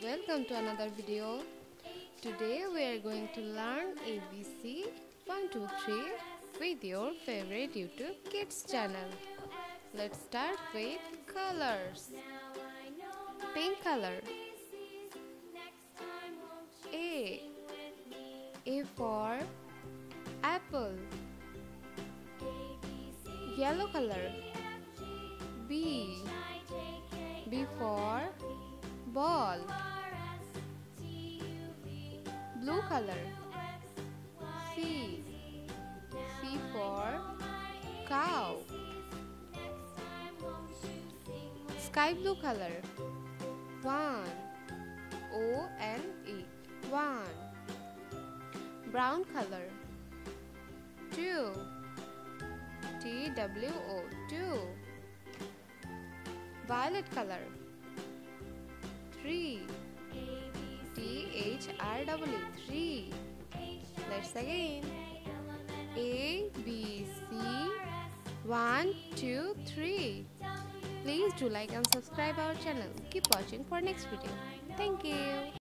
welcome to another video. Today we are going to learn ABC 1, 2, 3 with your favorite YouTube Kids channel. Let's start with colors. Pink color. A for apple. Yellow color. B for ball. Blue color. C for cow. Sky blue color. 1 O-N-E 1. Brown color. 2 T-W-O 2. Violet color. 3 T-H-R-E 3. Let's again. A, B, C 1, 2, 3. Please do like and subscribe our channel. Keep watching for next video. Thank you.